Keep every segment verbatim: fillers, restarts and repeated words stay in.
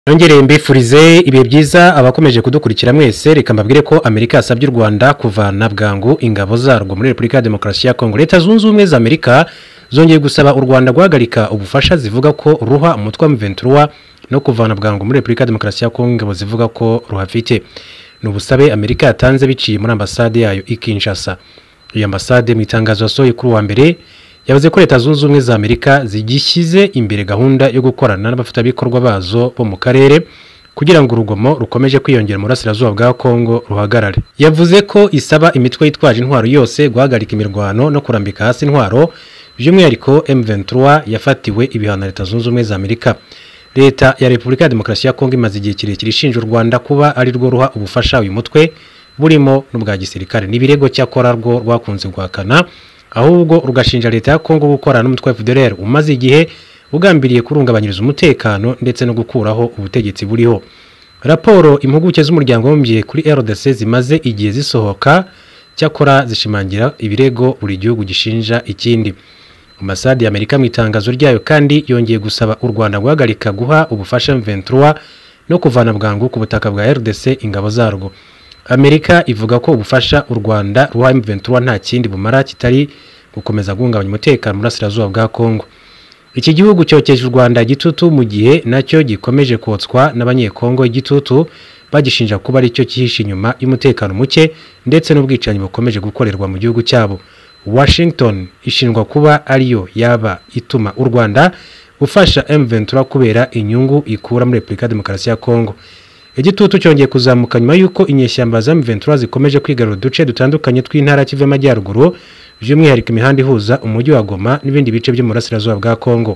Nongereye mbifurize ibihe byiza abakomeje kudukurikira mwese, reka mbabwire ko Amerika yasabye u Rwanda kuvana bwangu ingabo zarwo muri Republika ya Demokarasi ya Kongo. Leta zunze ubumwe za Amerika zongeye gusaba u Rwanda guhagarika ubufasha zivuga ko ruha umutwe wa M vingt-trois no kuvana bwangu muri Republika ya Demokarasi ya Kongo ingabo zivuga ko ruhafite. Nubusabe Amerika yatanze biciye muri ambasade yayo i Kinshasa. Iyi ambasade mu itangazo yasohoye kuri wa mbere yavuze ko Leta zunze ubumwe za Amerika zigishyize imbere gahunda yo gukorana n'abafatanyabikorwa bazo bo mu karere kugira ngo urugomo rukomeje kwiyongera mu burasirazuba bwa Kongo ruhagarare. Yavuze ko isaba imitwe yitwaje intwaro yose guhagarika imirwano no kurambika hasi intwaro, by'umwihariko M vingt-trois yafatiwe ibihano Leta zunze ubumwe za Amerika. Leta ya Republika ya Demokarasi ya Kongo imaze igihe kirekire ishinja u Rwanda kuba ari rwo ruha ubufasha uyu mutwe burimo n'ubwa gisirikare. N'ibirego cyakora rwo rwakunze guhakana, ahubwo rugashinja Leta ya Kongo gukorana n'umutwe wa F D L R umaze igihe ugambiriye kurungabanyiriza umutekano ndetse no gukuraho ubutegetsi buriho. Raporo impuguke z'umuryango w'umubye kuri R D C zimaze igihe zisohoka, cyakora zishimangira ibirego buri gihugu gishinja ikindi. Ambasade ya Amerika mu itangazo ryayo kandi yongeye gusaba u Rwanda guhagarika guha ubufasha M vingt-trois no kuvana bwangu ku butaka bwa R D C ingabo zarwo. Amerika ivuga ko ubufasha u Rwanda ruha M vingt-trois nta kindi bumara kitari gukomeza guhungabanya umutekano mu burasirazuba bwa Kongo. Iki gihugu cyokeje u Rwanda igitutu mu gihe nacyo gikomeje kotswa n'abanyekongo igitutu bagishinja kuba ari cyo kihisha inyuma y'umutekano muke ndetse n'ubwicanyi bukomeje gukorerwa mu gihugu cyabo. Washington ishinjwa kuba ariyo yaba ituma u Rwanda ufasha M vingt-trois kubera inyungu ikura muri Republika ya Demokarasi ya Kongo. Igitutu cyongeye kuzamuka nyuma yuko inyeshyamba za M vingt-trois zikomeje kwigarura uduce dutandukanye tw'intara Kivu y'Amajyaruguru, by'umwihariko imihanda ihuza umujyi wa Goma n'ibindi bice byo mu burasirazuba bwa Kongo.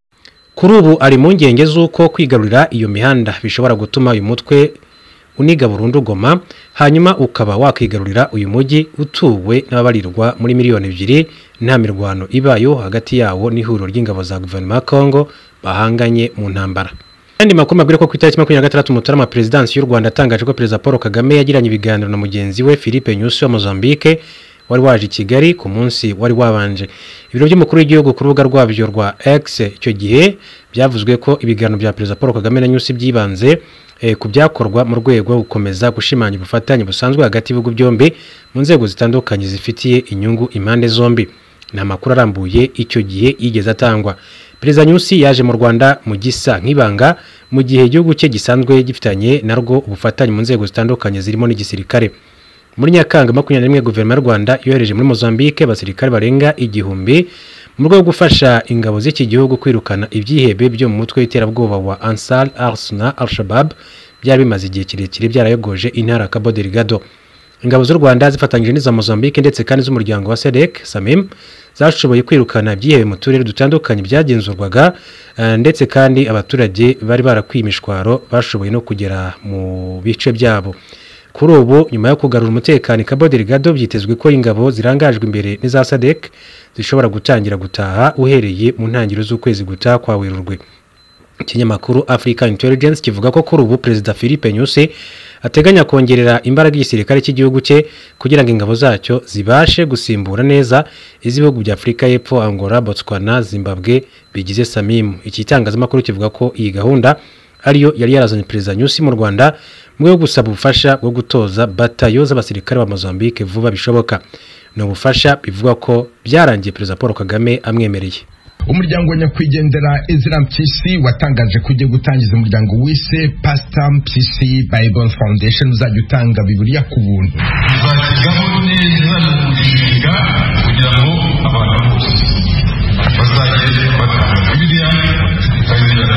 Kuri ubu ari mu ngenge z'uko kwigarurira iyo mihanda bishobora gutuma uyu mutwe uniga burundu Goma, hanyuma ukaba wakwigarurira uyu mujyi utuwe n'ababarirwa muri miliyoni ebyiri nta mirwano ibayo hagati yawo n'ihuriro ry'ingabo za guverinoma ya Kongo bahanganye mu ntambara. Kandi makuru mabwire ko ku itariki makumyabiri na gatandatu Mutarama Presidence y'u Rwanda atangaje ko Perezida Paul Kagame yagiranye ibiganiro na mugenzi we Philippe Nyusi wa Mozambique wari waje i Kigali ku munsi wari wabanje. Ibiro by'umukuru w'igihugu ku rubuga rwabyo rwa X icyo gihe byavuzwe ko ibiganiro bya Perezida Paul Kagame na Nyusi byibanze e, ku byakorwa mu rwego gukomeza gushimanya ubufatanye busanzwe hagati y'ibihugu byombi mu nzego zitandukanye zifitiye inyungu impande zombi. Nta makuru arambuye icyo gihe yigeze atangwa. Perezida Nyusi yaje mu Rwanda mu gisa nk'ibanga mu gihe igihugu cye gisanzwe gifitanye narwo ubufatanye mu nzego zitandukanye zirimo n'igisirikare. Muri Nyakanga makumyabiri na rimwe guverinoma y'u Rwanda yohereje muri Mozambique abasirikare barenga igihumbi mu rwego gufasha ingabo z'iki gihugu kwirukana ibyihebe byo mu mutwe w'iterabwoba wa Ansar al-Sunna al-Shabab byari bimaze igihe kirekire byarayogoje intara Cabo Delgado. Ingabo z'u Rwanda zifatanyije n'iza Mozambique ndetse kandi z'umuryango wa S A D C Samim zashoboye kwirukana ibyihebe mu turere dutandukanye byagenzurwaga, ndetse kandi abaturage bari barakwimishwaro bashoboye no kugera mu bice byabo. Kuri ubu nyuma yo kugarura umutekano Cabo Delgado byitezwe ko ingabo zirangajwe imbere n'iza S A D C zishobora gutangira gutaha uhereye mu ntangiriro z'ukwezi gutaha kwa Werurwe. Ikinyamakuru Africa Intelligence kivuga ko kuri ubu Perezida Philippe Nyusi ateganya kongerera imbaraga igisirikare cy'igihugu cye kugira ngo ingabo zacyo zibashe gusimbura neza iz'ibihugu bya Afrika y'Epfo, Angola, Botswana, Zimbabwe bigize Samim. Iki gitangazamakuru kivuga ko iyi gahunda ariyo yari yarazanye Perezida Nyusi mu Rwanda mu rwego gusaba ubufasha bwo gutoza batayo z'abasirikare ba Mozambique vuba bishoboka. Ni ubufasha bivuga ko byarangiye Perezida Paul Kagame amwemereye. Umuryango wa nyakwigendera Ezra Mpyisi watangaje kujya gutangiza umuryango wise Pastor Mpyisi Bible Foundation uzajya utanga Bibiliya ku buntu. Uzajyaho neza n'umushinga kugira ngo abantu bose bazajye batanga Bibiliya bakayizera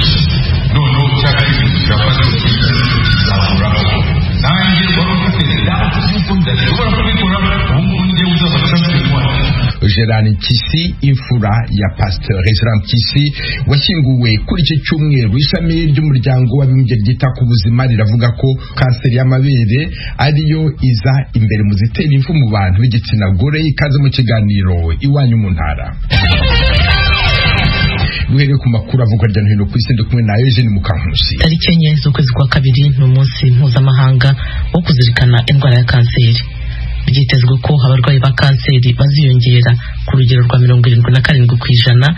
noneho cyakiri kigafasha kizamuraho. Nanjye wari ufite data y'uko ndashobora kubikora ubu njye uzabasha kubikora. Gerard Mpyisi, imfura ya Pastor Ezra Mpyisi, washyinguwe kuri iki cyumweru. Ishami ry'umuryango w'abibumbye ryita ku buzima riravuga ko kanseri y'amabere ariyo iza imbere mu zitera impfu mu bantu b'igitsina gore. Ikaze mu kiganiro Iwanyu mu Ntara. Duhere ku makuru avuga hirya no hino ku isi, ndi kumwe na Eugene Mukankusi. Tariki enye z'ukwezi kwa kabiri ni umunsi mpuzamahanga wo kuzirikana indwara ya kanseri. Byitezwe ko abarwayi ba kanseri baziyongera ku rugero rwa mirongo irindwi na karindwi ku ijana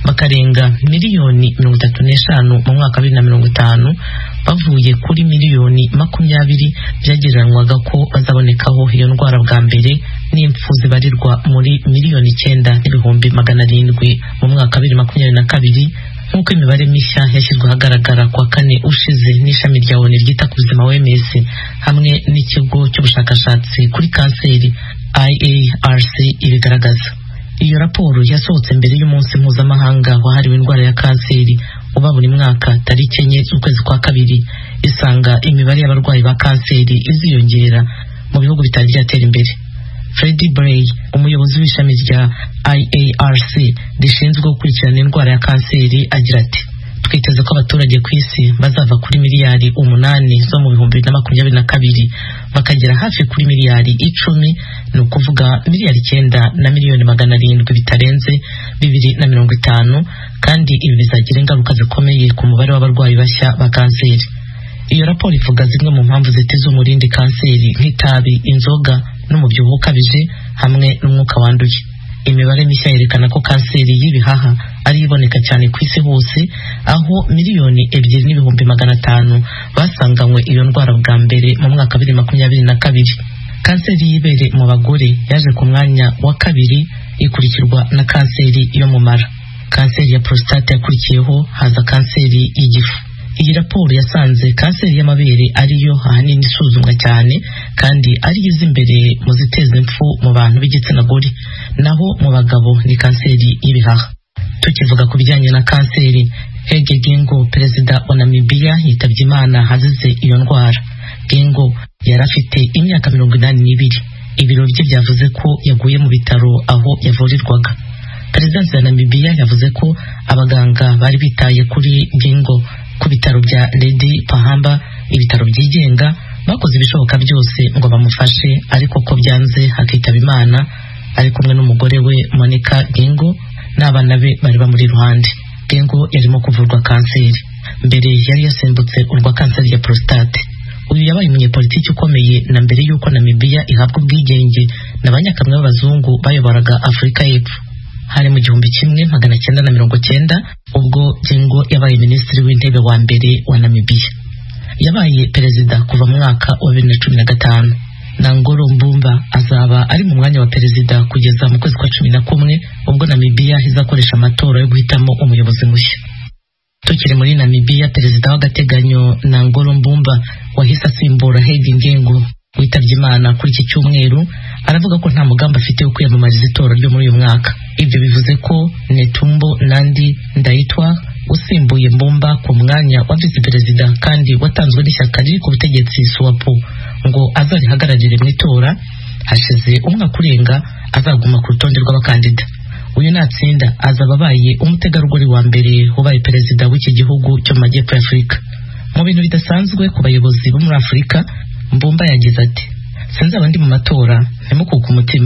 bakarenga miliyoni mirongo itatu n'eshanu mu mwaka wa bibiri na mirongo itanu bavuye kuri miliyoni makumyabiri byagereranwaga ko bazabonekaho iyo ndwara bwa mbere, n'impfu zibarirwa muri miliyoni icyenda n'ibihumbi magana arindwi mu mwaka wa bibiri makumyabiri na kabiri nk'uko imibare mishya yashyizwe ahagaragara kwa kane ushize n'ishami rya O N U ryita ku buzima O M S hamwe n'ikigo cy'ubushakashatsi kuri kanseri I A R C ibigaragaza. Iyo raporo yasohotse mbere y'umunsi mpuzamahanga wahariwe indwara ya kanseri uba buri mwaka tariki enye z'ukwezi kwa kabiri, isanga imibare y'abarwayi ba kanseri iziyongera mu bihugu bitari byatera imbere. Freddie Bray, umuyobozi w'ishami rya I A R C rishinzwe gukurikirana indwara ya kanseri, agira ati twiteze ko abaturage ku isi bazava kuri miliyari umunani zo mu bihumbi bibiri na makumyabiri na kabiri bakagera hafi kuri miliyari icumi, ni ukuvuga miliyari icyenda na miliyoni magana arindwi bitarenze bibiri na mirongo itanu, kandi ibi bizagira ingaruka zikomeye ku mubare w'abarwayi bashya ba kanseri. Iyo raporo ivuga zimwe mu mpamvu zitiza umurindi kanseri nk'itabi, inzoga n'umubyibuho ukabije hamwe n'umwuka wanduye. Imibare mishya yerekana ko kanseri y'ibihaha ari iboneka cyane ku isi hose, aho miliyoni ebyiri n'ibihumbi magana atanu basanganywe iyo ndwara bwa mbere mu mwaka wa bibiri makumyabiri na kabiri. Kanseri y'ibere mu bagore yaje ku mwanya wa kabiri, ikurikirwa na kanseri yo mu mara. Kanseri ya prostate yakurikiyeho, haza kanseri y'igifu. Iyi raporo yasanze kanseri y'amabere ariyo ahanini isuzumwa cyane kandi ari iza imbere mu ziteza impfu mu bantu b'igitsina gore, naho mu bagabo ni kanseri y'ibihaha. Tukivuga ku bijyanye na kanseri, Hage Geingob, perezida wa Namibia, yitabye Imana azize iyo ndwara. Geingob yari afite imyaka mirongo inani n'ibiri. Ibiro bye byavuze ko yaguye mu bitaro aho yavurirwaga. Perezidansi ya Namibia yavuze ko abaganga bari bitaye kuri Geingob ku bitaro bya Lady Pahamba, ibitaro byigenga, bakoze ibishoboka byose ngo bamufashe, ariko ko byanze hakitaba Imana ari kumwe n'umugore we Monica Geingob n'abana be bari bamuri iruhande. Geingob yarimo kuvurwa kanseri. Mbere yari yasimbutse urwa kanseri ya prostate. Uyu yabaye umunyepolitiki ukomeye na mbere y'uko Namibia ihabwa ubwigenge n'abanyakamwe b'abazungu bayoboraga Afurika y'Epfo. Hari mu gihumbi kimwe magana cyenda na mirongo cyenda ubwo Geingob yabaye minisitiri w'intebe wa mbere wa Namibia. Yabaye perezida kuva mu mwaka wa bibiri na cumi na gatanu. Nangolo Mbumba azaba ari mu mwanya wa perezida kugeza mu kwezi kwa cumi na kumwe ubwo Namibia izakoresha amatora yo guhitamo umuyobozi mushya. Tukiri muri Namibia, perezida w'agateganyo Nangolo Mbumba wahise asimbura Hage Geingob witabye Imana kuri iki cyumweru, aravuga ko nta mugambi afite wo kwiyamamariza itora ryo muri uyu mwaka. Ibyo bivuze ko Netumbo Nandi Ndaitwah usimbuye Mbumba ku mwanya wa visi perezida kandi watanzwe n'ishyaka riri ku butegetsi SWAPO ngo azarihagararire mu itora, hashize umwaka urenga azaguma ku rutonde rw'abakandida. Uyu natsinda azaba abaye umutegarugori wa mbere ubaye perezida w'iki gihugu cyo mu majyepfo y'Afurika. Mu bintu bidasanzwe ku bayobozi bo muri Afurika, Mbumba yagize ati sinzaba ndi mu matora, ntimukuke umutima.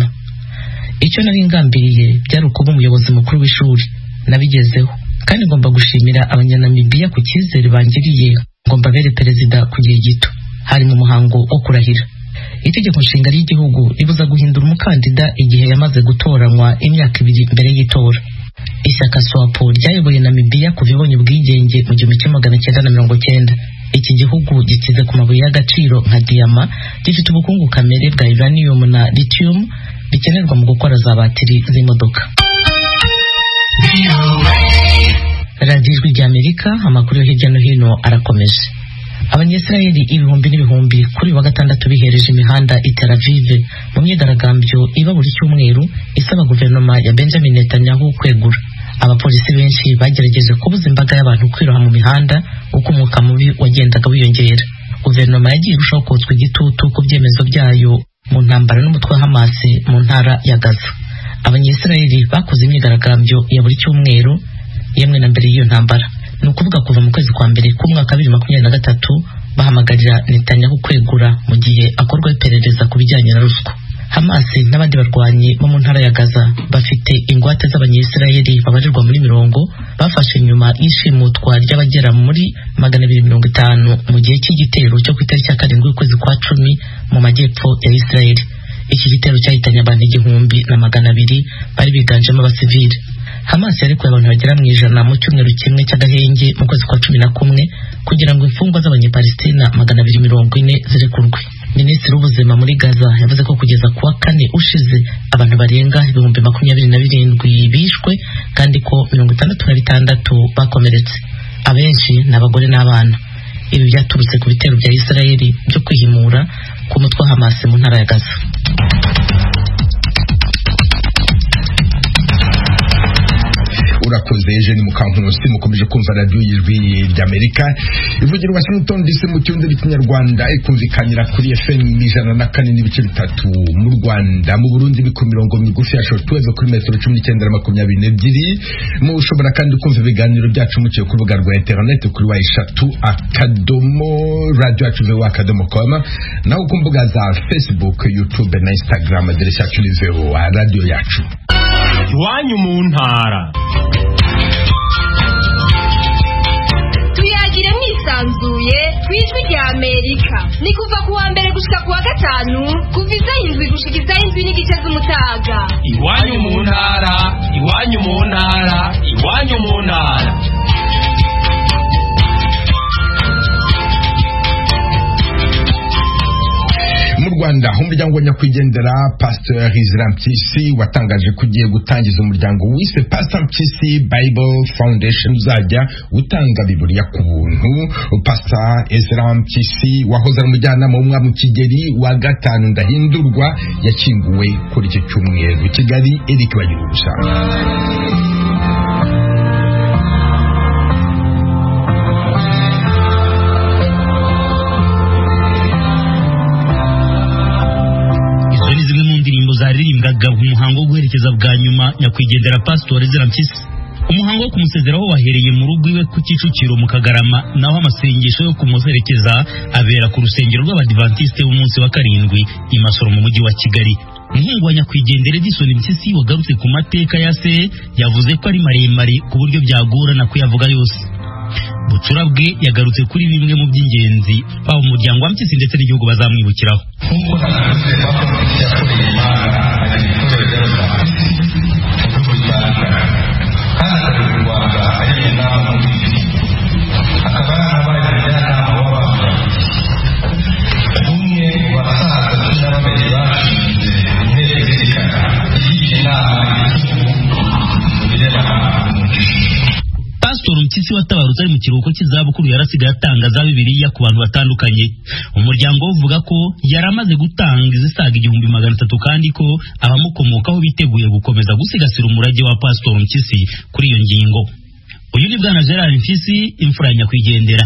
Icyo nari ngambiriye byari ukuba umuyobozi mukuru w'ishuri, nabigezeho kandi ngomba gushimira abanyanamibia ku cyizere bangiriye ngo mbabere perezida ku gihe gito. Hari mu muhango wo kurahira. Itegeko nshinga ry'igihugu ribuza guhindura umukandida igihe yamaze gutoranywa imyaka ibiri mbere y'itora. Ishyaka SWAPO ryayoboye Namibia kuva ibonye ubwigenge mu gihumbi kimwe magana cyenda na mirongo cyenda. Iki gihugu gikize ku mabuye y'agaciro nka diyama, gifite ubukungu kamere bwa uranium na lithium bikenerwa mu gukora za batiri z'imodoka. Radio Ijwi ry'Amerika, amakuru yo hirya no hino arakomeje. Abanyesirayeli ibihumbi n'ibihumbi kuri wa gatandatu bihereje imihanda i Tel Aviv mu myigaragambyo iba buri cyumweru isaba guverinoma ya Benjamin Netanyahu kwegura. Abapolisi benshi bagerageje kubuza imbaga y'abantu kwiroha mu mihanda uko umwuka mubi wagendaga wiyongera. Guverinoma yagiye irushaho kotswa igitutu ku byemezo byayo mu ntambara n'umutwe wa Hamas mu ntara ya Gaza. Abanyesirayeli bakoze imyigaragambyo ya buri cyumweru yemwe na mbere y'iyo ntambara, ni ukuvuga kuva mu kwezi kwa mbere k'umwaka wa bibiri makumyabiri na gatatu, bahamagarira Netanyahu kwegura mu gihe akorwa iperereza ku bijyanye na ruswa. Hamas n'abandi barwanyi bo mu ntara ya Gaza bafite ingwate z'abanyesirayeli babarirwa muri mirongo, bafashe nyuma y'ishimutwa ry'abagera muri magana abiri mirongo itanu mu gihe cy'igitero cyo ku itariki ya karindwi y'ukwezi kwa cumi mu majyepfo ya Israeli. Iki gitero cyahitanye abantu igihumbi na magana abiri bari biganjemo abasivili. Hamas yarekuye abantu bagera mu ijana mu cyumweru kimwe cy'agahenge mu kwezi kwa cumi na kumwe kugira ngo imfungwa z'abanyapalestina magana abiri mirongo ine zirekurwe. Minisitiri w'ubuzima muri Gaza yavuze ko kugeza kuwa kane ushize abantu barenga ibihumbi makumyabiri na birindwi bishwe kandi ko mirongo itandatu na bitandatu bakomeretse, abenshi n'abagore n'abana. Ibi byaturutse ku bitero bya Isirayeli byo kwihimura ku mutwe wa Hamas mu ntara ya Gaza. Urakoze Eugene Mukankusi, mukomeje kumva radio y'ijwi ry'Amerika ivugira Washington D C mu cyumba cy'ikinyarwanda, ikumvikanira kuri F M ijana na kane n'ibice bitatu mu Rwanda. Mu Burundi biko mirongo migufi ya shortwave kuri metero cumi n'icyenda na makumyabiri n'ebyiri. Mushobora kandi kumva ibiganiro byacu muciye ku rubuga rwa internet kuri wa eshatu akadomo radio yacu vewa akadomo com, naho ku mbuga za Facebook, YouTube na Instagram aderesi yacu ni vewa radio yacu. Iwanyu mu ntara. Tuyagire mwisanzuye kwijwi rya Amerika. Ni kuva kuwa mbere gushika kuwa gatanu kuva isaha indwi gushika isaha indwi n'igice z'umutaga. Iwanyu mu ntara, iwanyu mu ntara, iwanyu mu ntara. Mu Rwanda umuryango wa nyakwigendera Pastor Ezra Mpyisi watangaje ko ugiye gutangiza umuryango wise Pastor Mpyisi Bible Foundation uzajya utanga Bibiliya ku buntu. Pastor Ezra Mpyisi wahoze ari umujyanama w'umwami Kigeli wa gatanu Ndahindurwa yakinguwe kuri iki cyumweru i Kigali. Eric Bagirubusa. zaririmbwaga mu muhango wo guherekeza bwa nyuma nyakwigendera Pastor Ezra Mpyisi. Umuhango wo kumusezeraho wahereye mu rugo iwe ku Kicukiro mu Kagarama, naho amasengesho yo kumuherekeza abera ku rusengero rw'Abadiventiste b'umunsi wa karindwi i Masoro mu mujyi wa Kigali. Umuhungu wa nyakwigendera Edison Mpyisi wagarutse ku mateka ya se yavuze ko ari maremare ku buryo byagorana kuyavuga yose. Bucura bwe yagarutse kuri bimwe mu by'ingenzi baba umuryango wa Mpyisi ndetse n'igihugu bazamwibukiraho. Pastor Mpyisi watabarutse ari mu kiruhuko cy'izabukuru yarasigaye atanga za Bibiliya ku bantu batandukanye. Umuryango uvuga ko yaramaze gutanga izisaga igihumbi magana atatu kandi ko abamukomokaho biteguye gukomeza gusigasira umurage wa Pastor Mpyisi kuri iyo ngingo. Uyu ni Bwana Gerard Mpyisi, imfura ya nyakwigendera.